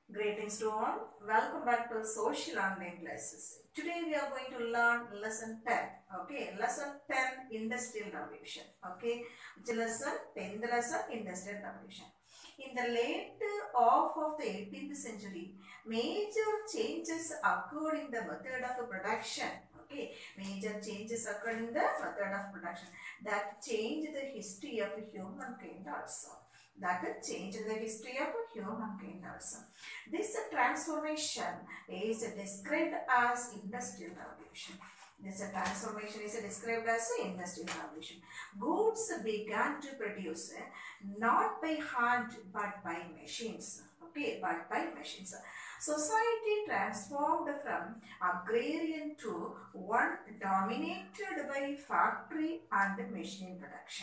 Greetings to all. Welcome back to Social Online Classes. Today we are going to learn lesson 10. Okay, lesson 10 Industrial Revolution. Okay, which is lesson 10th lesson Industrial Revolution. In the later half of the 18th century, major changes occurred in the method of production. Okay, major changes occurred in the method of production that changed the history of humankind also. That changed the history of humankind also. This transformation is described as industrial revolution. This transformation is described as industrial revolution. Goods began to produce not by hand but by machines. Okay, but by machines. Society transformed from agrarian to one dominated by factory and machine production.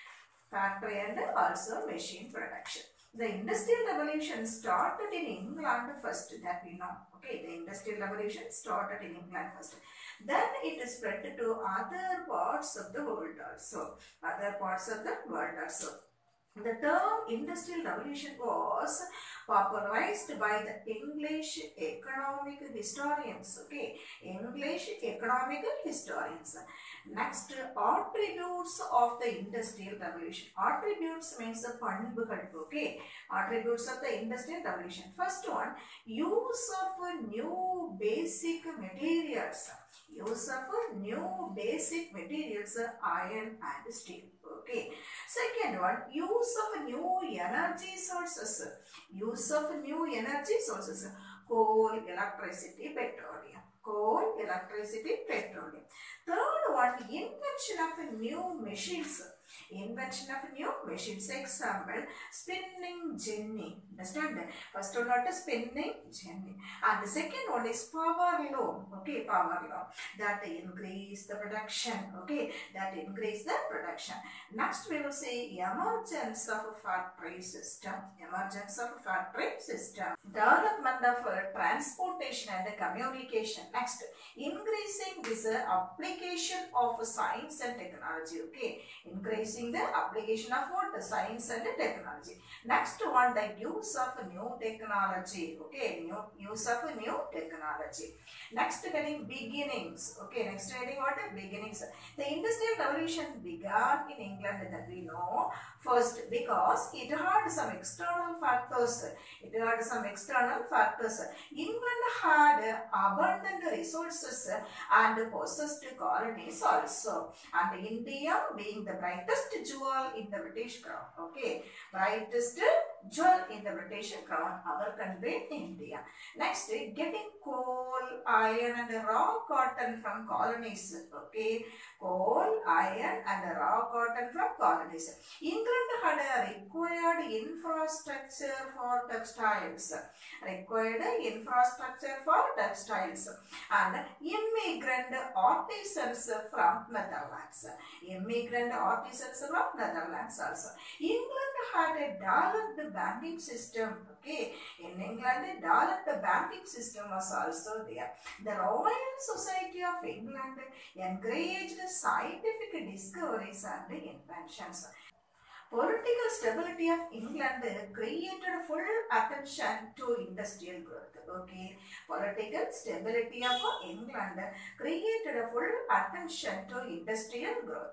Factory and also machine production. The industrial revolution started in England first, that we know. Okay, the industrial revolution started in England first. Then it spread to other parts of the world also. Other parts of the world also. The term industrial revolution was popularized by the English economic historians. Okay, English economic historians. Next, attributes of the industrial revolution. Attributes means the பண்புகள். Okay, attributes of the industrial revolution. First one, use of new basic materials. Use of new basic materials, iron and steel. Okay. Second one, use of new energy sources. Use of new energy sources. Coal, electricity, petroleum. Coal, electricity, petroleum. Third one, invention of new machines. Invention of new machines. Example, spinning jenny. Understand? First one is spinning jenny. And the second one is power law. Okay, power law. That increase the production. Okay, that increase the production. Next we will see emergence of factory system. Emergence of factory system. Development of transportation and communication. Next, increasing this application of science and technology. Okay, increasing the application of what? Science and technology. Next one, the use of new technology. Okay, use of new technology. Next getting beginnings. Okay, next getting what? Beginnings. The industrial revolution began in England, that we know first, because it had some external factors. It had some external factors. England had abundant resources and possessed colonies also. And India being the brightest jewel in the British crown. Okay, brightest jewel in the British crown, our country, India. Next, getting coal, iron and raw cotton from colonies. Okay, coal, iron and raw cotton from colonies. England had a required infrastructure for textiles. Required infrastructure for textiles. And immigrant artisans from Netherlands. Immigrant artisans from Netherlands also. England had a developed banking system. Okay, in England, a developed banking system was also there. The Royal Society of England encouraged scientific discoveries and inventions. Political stability of England created full attention to industrial growth. Okay, political stability of England created full attention to industrial growth.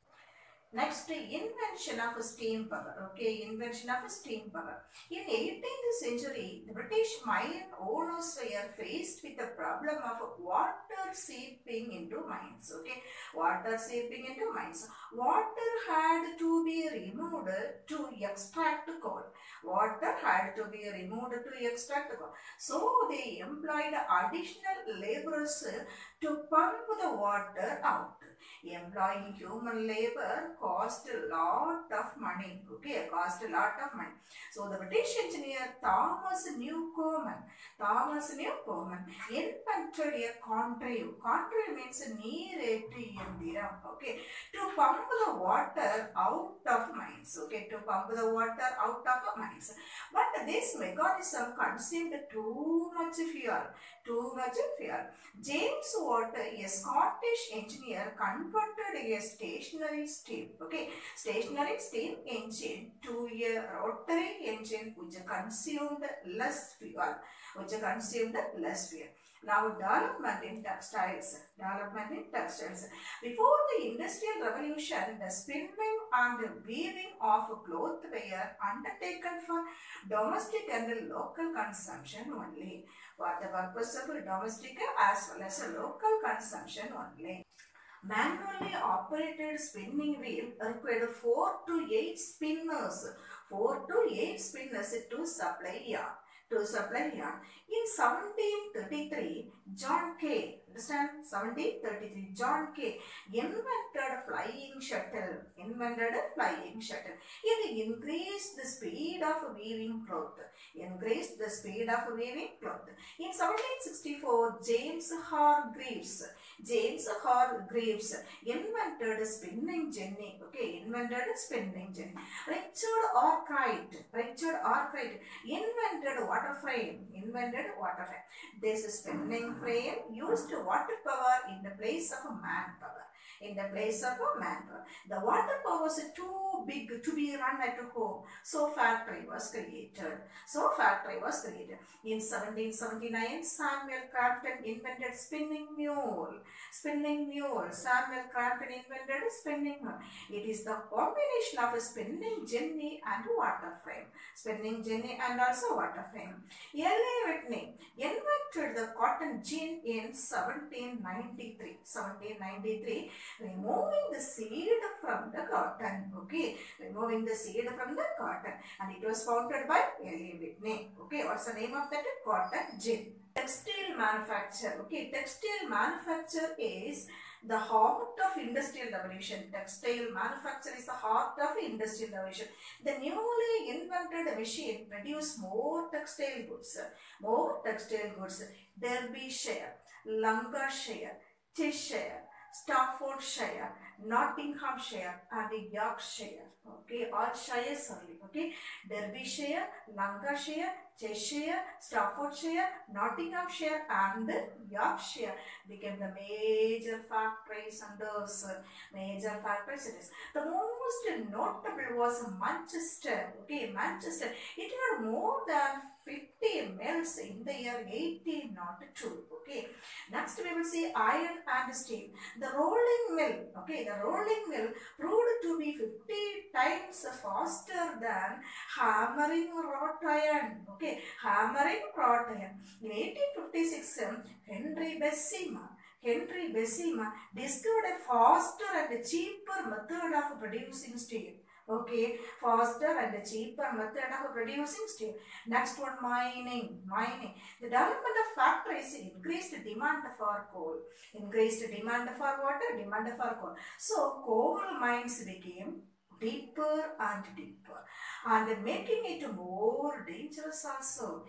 Next, invention of steam power. Okay, invention of steam power. In 18th century, the British mine owners were faced with the problem of water seeping into mines. Okay, water seeping into mines. Water had to be removed to extract coal. Water had to be removed to extract coal. So they employed additional laborers to pump the water out. Employing human labor cost a lot of money. Okay, cost a lot of money. So the British engineer Thomas Newcomen invented a contrivance. Contrivance means neereti yandiram. Okay, to pump the water out of mines. Okay, to pump the water out of mines. But this mechanism consumed too much fuel. Too much fuel. James Watt, a Scottish engineer, converted a stationary steam. steam. Okay, stationary steam engine to a rotary engine which consumed less fuel. Now development in textiles. Before the Industrial Revolution, the spinning and weaving of cloth were undertaken for domestic and local consumption only. For the purpose of domestic as well as local consumption only. Manually operated spinning wheel required 4 to 8 spinners. 4 to 8 spinners to supply yarn. In 1733, John Kay, understand? 1733, John Kay invented flying shuttle. It increased the speed of weaving cloth. In 1764, James Hargreaves invented spinning jenny. Richard Arkwright invented water frame. This spinning frame used water power in the place of manpower. The water power was too big to be run at home, so factory was created. In 1779, Samuel Crampton invented spinning mule. It is the combination of a spinning jenny and water frame. L.A. Whitney invented the cotton gin in 1793. Removing the seed from the cotton. And it was founded by L.A. Whitney. What's the name of that? Cotton gin. Textile manufacture. Textile manufacture is the heart of industrial revolution. Textile manufacture is the heart of industrial revolution. The newly invented machine produced more textile goods. Derbyshire, Lancashire, Cheshire, Staffordshire, Nottinghamshire and Yorkshire. All shires only. Derbyshire, Lancashire, Cheshire, Staffordshire, Nottinghamshire and Yorkshire became the major factories under cities. The most notable was Manchester. Manchester. It had more than 50 mills in the year 1802. Next we will see iron and steel. The rolling mill proved to be 50 times faster than hammering wrought iron. In 1856, Henry Bessemer discovered a faster and cheaper method of producing steel. Next one, mining. The development of factories increased demand for coal. So coal mines became deeper and making it more dangerous also.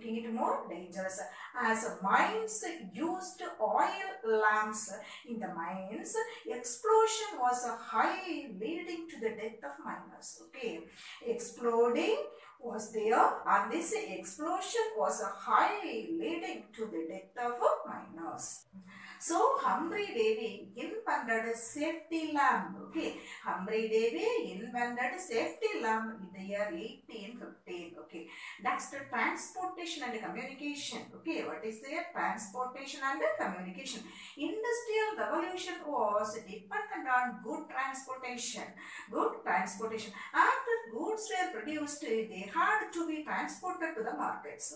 As mines used oil lamps in the mines, explosion was high, leading to the death of miners. Exploding was there, and this explosion was high, leading to the death of miners. So Humphrey Davy invented safety lamp. Humphrey Davy invented safety lamp in the year 1815. Next, transportation and communication. What is there? Transportation and communication. Industrial revolution was dependent on good transportation. After goods were produced, they had to be transported to the markets.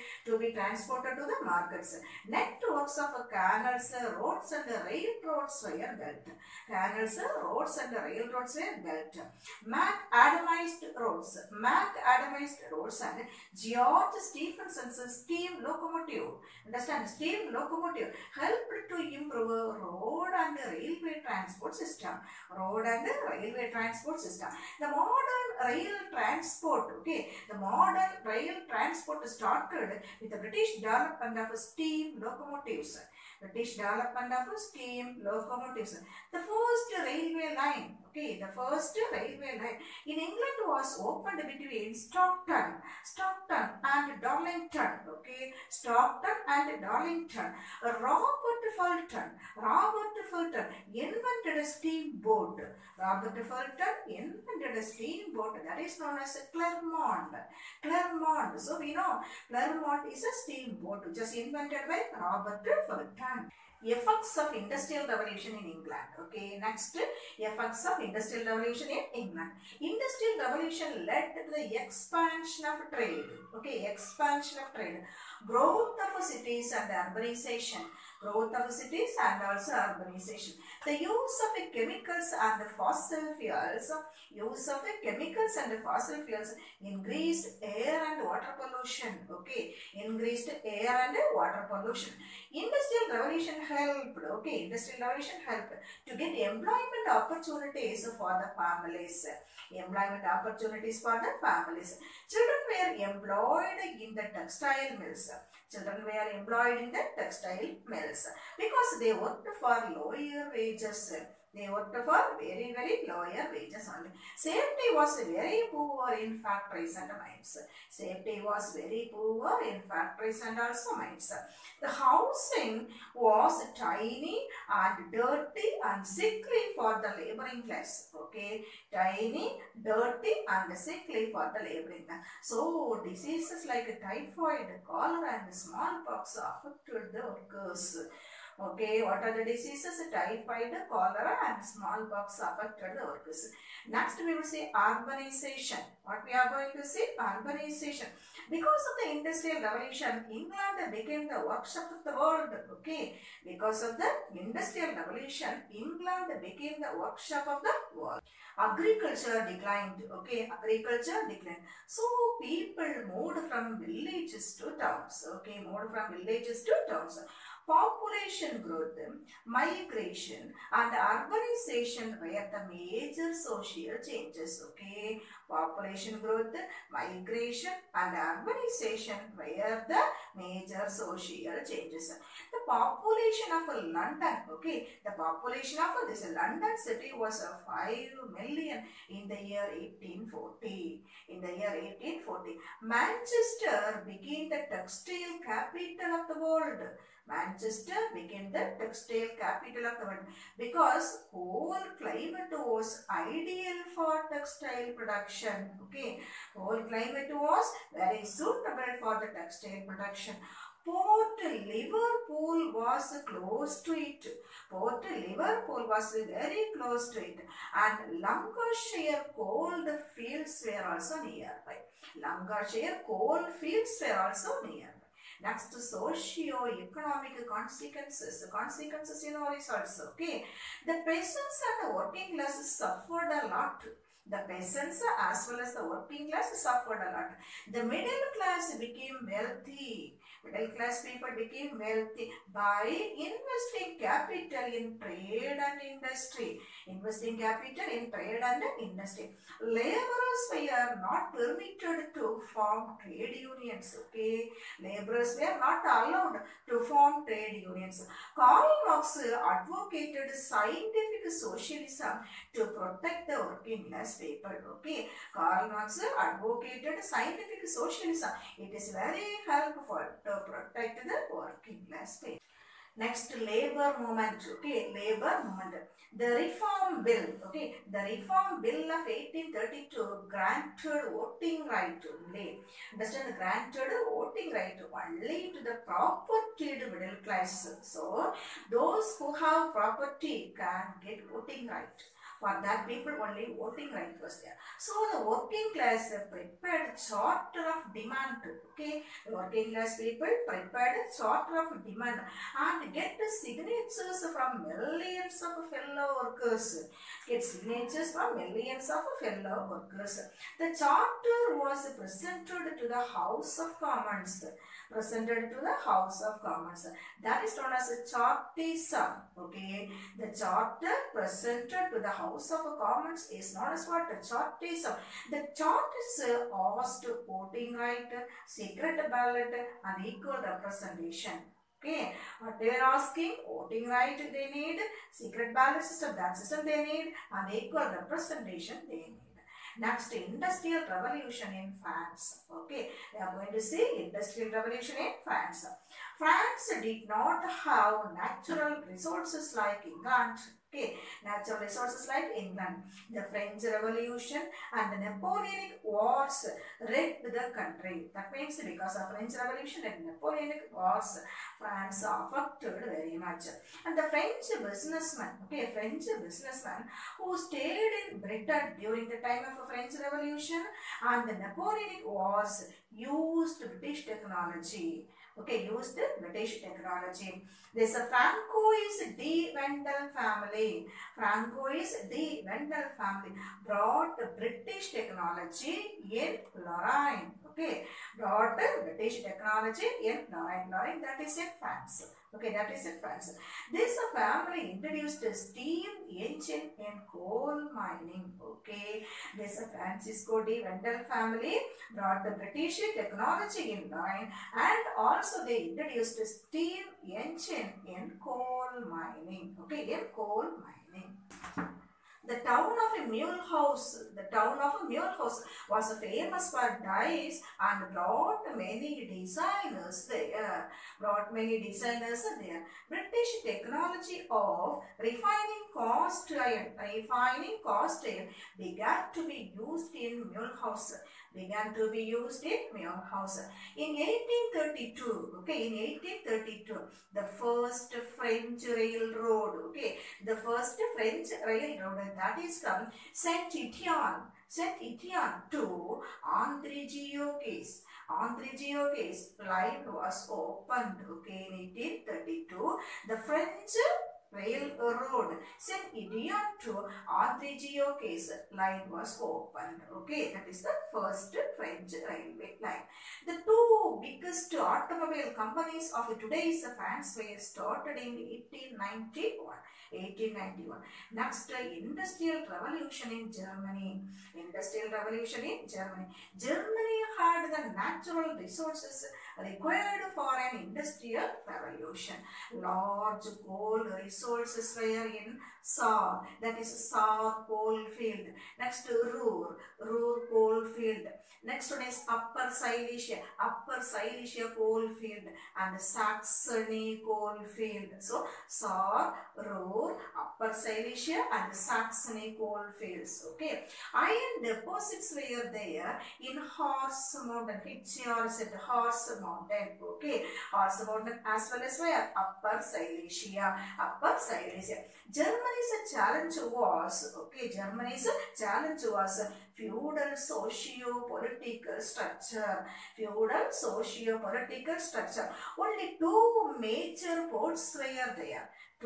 Networks of canals, roads and railroads were built. Macadamized roads and George Stephenson's steam locomotive. Understand? Steam locomotive helped to improve road and railway transport system. The modern rail transport, Okay, the modern rail transport started with the British development of steam locomotives. British development of steam locomotives. The first railway line, okay, the first railway line in England was opened between Stockton and Darlington, okay, Stockton and Darlington. Robert Fulton invented a steamboat. Robert Fulton invented a steamboat that is known as a Clermont. Clermont. So we know Clermont is a steamboat which was invented by Robert Fulton. Effects of Industrial Revolution in England. Okay, next, effects of Industrial Revolution in England. Industrial Revolution led to the expansion of trade. Okay, expansion of trade. Growth of cities and urbanization. Growth of cities and also urbanization. The use of chemicals and fossil fuels. Use of chemicals and fossil fuels increased air and water pollution. Okay, increased air and water pollution. Industrial Revolution helped. Okay, Industrial Revolution helped to get employment opportunities for the families. Employment opportunities for the families. Children were employed in the textile mills. Children were employed in the textile mills because they worked for lower wages. They worked for very lower wages only. Safety was very poor in factories and mines. Safety was very poor in factories and also mines. The housing was tiny and dirty and sickly for the laboring class. Okay, tiny, dirty and sickly for the laboring class. So diseases like typhoid, cholera and smallpox affected the workers. Okay, what are the diseases? Typhoid, cholera and smallpox affected the workers. Next we will see urbanization. What we are going to see? Urbanization. Because of the Industrial Revolution, England became the workshop of the world. Okay, because of the Industrial Revolution, England became the workshop of the world. Agriculture declined. Okay, agriculture declined. So people moved from villages to towns. Okay, moved from villages to towns. Population growth, migration and urbanization were the major social changes. Okay, population growth, migration and urbanization were the major social changes. The population of London, okay, the population of this London city was 5 million in the year 1840. In the year 1840, Manchester became the textile capital of the world. Manchester became the textile capital of the world because whole climate was ideal for textile production. Okay, whole climate was very suitable for the textile production. Port Liverpool was close to it. Port Liverpool was very close to it, and Lancashire coal fields were also nearby. Lancashire coal fields were also nearby. Next, socio-economic consequences. Consequences, you know, is also, okay. The peasants and the working classes suffered a lot. The peasants as well as the working class suffered a lot. The middle class became wealthy. Middle class people became wealthy by investing capital in trade and industry. Investing capital in trade and industry. Laborers were not permitted to form trade unions. Okay, laborers were not allowed to form trade unions. Karl Marx advocated scientific socialism to protect the working class people. Okay, Karl Marx advocated scientific socialism. It is very helpful to protect the working class people. Next, labor movement. Okay, labor movement. The Reform Bill. Okay, the Reform Bill of 1832 granted voting right only. Understand, granted voting right only to the propertied middle class. So, those who have property can get voting right. For that people only voting right was there. So the working class prepared charter of demand. Okay, the working class people prepared charter of demand and get the signatures from millions of fellow workers. Get signatures from millions of fellow workers. The charter was presented to the House of Commons. Presented to the House of Commons. That is known as a Chartism. Okay, the charter presented to the House House of Commons is known as what? Chartism. The chart is asked voting right, secret ballot, and equal representation. Okay, what they are asking, voting right they need, secret ballot system, that system they need, and equal representation they need. Next, industrial revolution in France. Okay, we are going to see industrial revolution in France. France did not have natural resources like England. Okay, natural resources like England. The French Revolution and the Napoleonic Wars wrecked the country. That means because of French Revolution and Napoleonic Wars, France affected very much. And the French businessman, who stayed in Britain during the time of the French Revolution and the Napoleonic Wars used British technology. Okay, used British technology. There's a Francois de Vendel family. Francois de Vendel family brought British technology in Lorraine. Okay, brought British technology in Lorraine. Lorraine, that is in France. Okay, that is in France. This family introduced steam engine in coal mining. Okay, this Francisco de Vendel family brought the British technology in Lorraine, and also they introduced steam engine in coal mining. Okay, in coal mining. The town of Mulhouse was famous for dyes and brought many designers there. British technology of refining cast iron began to be used in Mulhouse. In 1832, the first French railroad, that is from Saint-Étienne to André-Gioca's. Line was opened, okay, in 1832. The French railroad Saint-Étienne to André-Gioca's line was opened. Okay, that is the first French railway line. The two biggest automobile companies of today's France were started in 1891. Next, industrial revolution in Germany. Germany had the natural resources required for an industrial revolution. Large coal resources were in Saar, that is Saar coal field. Next, Ruhr coal field. Next one is Upper Silesia coal field, and Saxony coal field. So Saar, Ruhr, Upper Silesia and Saxony coal fields. Okay, iron deposits were there in Horse Mountain. Horse Mountain. Okay, Horse Mountain as well as where? Upper Silesia. Germany's challenge was feudal socio-political structure. Only two major ports were there.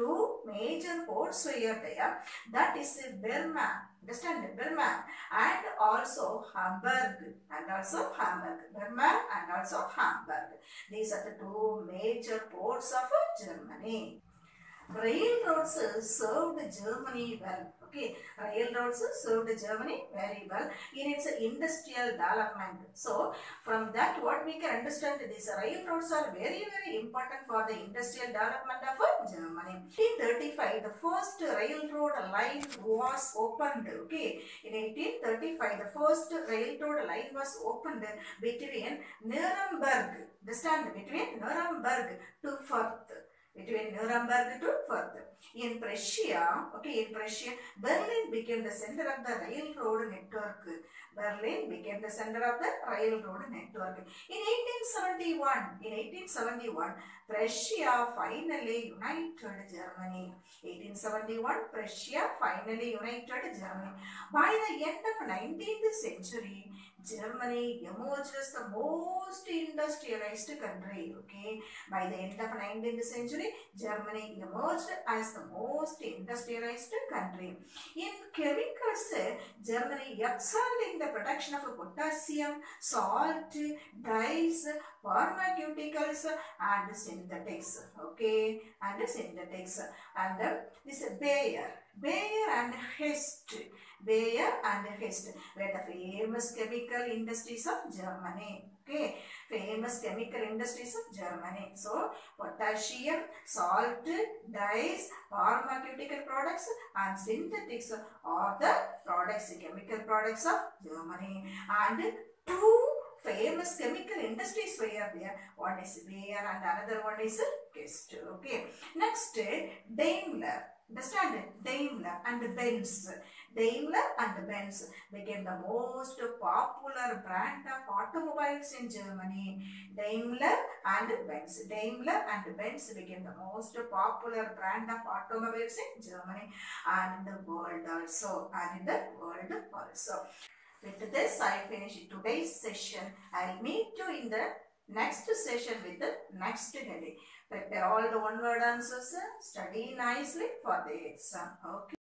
That is Bremen. Understand? Bremen and also Hamburg. Bremen and also Hamburg. These are the two major ports of Germany. Railroads served Germany well. Okay, railroads served Germany very well in its industrial development. So, from that what we can understand, these railroads are very important for the industrial development of Germany. In 1835, the first railroad line was opened. Okay, in 1835, the first railroad line was opened between Nuremberg. Understand? Between Nuremberg to Fürth. In Prussia, Berlin became the center of the railroad network. In 1871, Prussia finally united Germany. By the end of 19th century, Germany emerged as the most industrialized country. Okay, by the end of 19th century, Germany emerged as the most industrialized country. In chemicals, Germany excelled in the production of potassium, salt, dyes, pharmaceuticals, and synthetics. Okay, and this Bayer. Bayer and Hest. Bayer and Hest were the famous chemical industries of Germany. Okay, famous chemical industries of Germany. So, potassium, salt, dyes, pharmaceutical products and synthetics are the products, chemical products of Germany. And two famous chemical industries were there. One is Bayer and another one is Hest. Okay. Next, Daimler. Understand? Daimler and Benz. Daimler and Benz became the most popular brand of automobiles in Germany. Daimler and Benz. Daimler and Benz became the most popular brand of automobiles in Germany and in the world also. With this, I finish today's session. I'll meet you in the next session with the next heading. Prepare all the one word answers. Study nicely for the exam. Okay.